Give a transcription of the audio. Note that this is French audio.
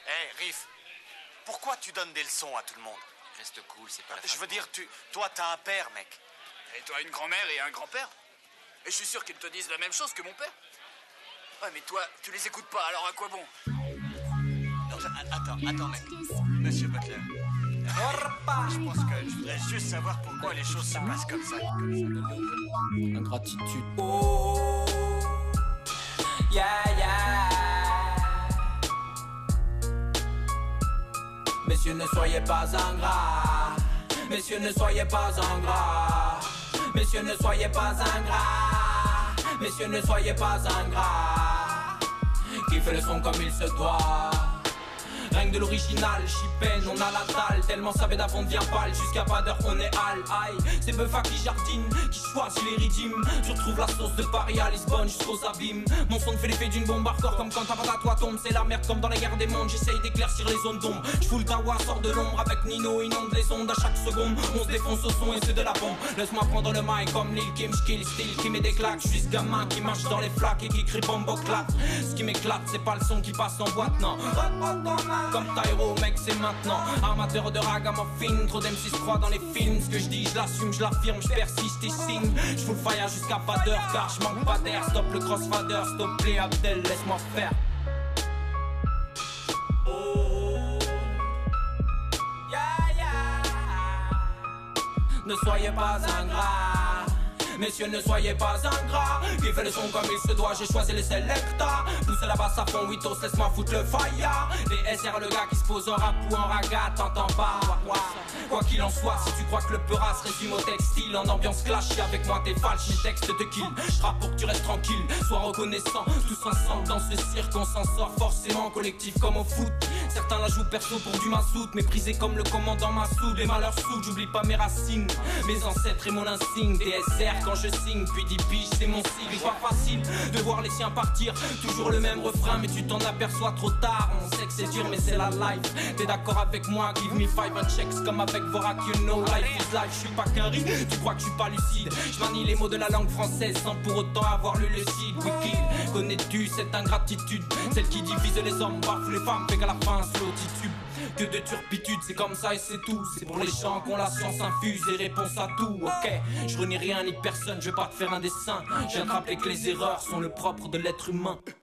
Hé, Riff, pourquoi tu donnes des leçons à tout le monde? Reste cool, c'est pas la fin. Je veux dire, toi, t'as un père, mec. Et toi, une grand-mère et un grand-père. Et je suis sûr qu'ils te disent la même chose que mon père. Ouais, mais toi, tu les écoutes pas, alors à quoi bon? Non, attends, mec. Monsieur Butler. Je pense que je voudrais juste savoir pourquoi les choses se passent comme ça. Ingratitude. Oh, yeah, yeah. Messieurs, ne soyez pas ingrats. Messieurs, ne soyez pas ingrats. Messieurs, ne soyez pas ingrats. Messieurs, ne soyez pas ingrats. Qui fait le son comme il se doit. Rien que de l'original, chipen, on a la dalle. Tellement savait d'avant devient pâle. Jusqu'à pas d'heure on est hal. Aïe, c'est Beufa qui jardine, qui choisit les ridimes. Je retrouve la sauce de Paris à Lisbonne jusqu'aux abîmes. Mon son fait l'effet d'une bombe hardcore. Comme quand ta patate à toi tombe. C'est la merde comme dans la guerre des mondes. J'essaye d'éclaircir les zones d'ombre. J'fous le tawa, sort de l'ombre. Avec Nino, inonde les ondes à chaque seconde. On se défonce au son et c'est de la bombe. Laisse-moi prendre le mic comme Lil Kim. J'kill style qui met des claques. J'suis ce gamin qui marche dans les flaques et qui crie bombo clap. Ce qui m'éclate c'est pas le son qui passe en boîte, non. Comme Tyro, mec, c'est maintenant. Amateur de ragamuffin, trop d'M6-3 dans les films. Ce que je dis, je l'assume, je l'affirme, je persiste et signe. Je fous le fire jusqu'à pas d'heure, car je manque pas d'air. Stop le crossfader, stop les Abdel, laisse-moi faire. Oh, yeah, yeah. Ne soyez pas ingrats. Messieurs, ne soyez pas ingrats. Qui fait le son comme il se doit, j'ai choisi les Selecta. Pousse la basse à fond, Witos, laisse-moi foutre le fire. DSR, le gars qui se pose en rap ou en raga, t'entends pas. Quoi qu'il en soit, si tu crois que le peura se résume au textile, en ambiance clash, avec moi t'es falche, mes textes te kill. J'rappe pour que tu restes tranquille, sois reconnaissant. Tous ensemble dans ce cirque, on s'en sort forcément, collectif comme au foot. Certains la jouent perso pour du mazout, méprisé comme le commandant Massoud. Les malheurs soudes, j'oublie pas mes racines, mes ancêtres et mon insigne. DSR quand je signe, puis 10 piges, c'est mon sigle. Pas facile de voir les siens partir, toujours le même refrain, mais tu t'en aperçois trop tard. On sait que c'est dur, mais c'est la life. T'es d'accord avec moi, give me 5 and checks comme avec Vorak, you know, life is life. J'suis pas qu'un riz, tu crois que j'suis pas lucide. J'manie les mots de la langue française sans pour autant avoir lu le site. Wiki, connais-tu cette ingratitude, celle qui divise les hommes, bafoue les femmes, fait qu'à la fin c'est l'autitude. Que de turpitude, c'est comme ça et c'est tout. C'est pour les gens qu'on la science infuse et réponse à tout. Ok, je renie rien ni personne, je vais pas te faire un dessin. Je viens de rappeler que les erreurs sont le propre de l'être humain.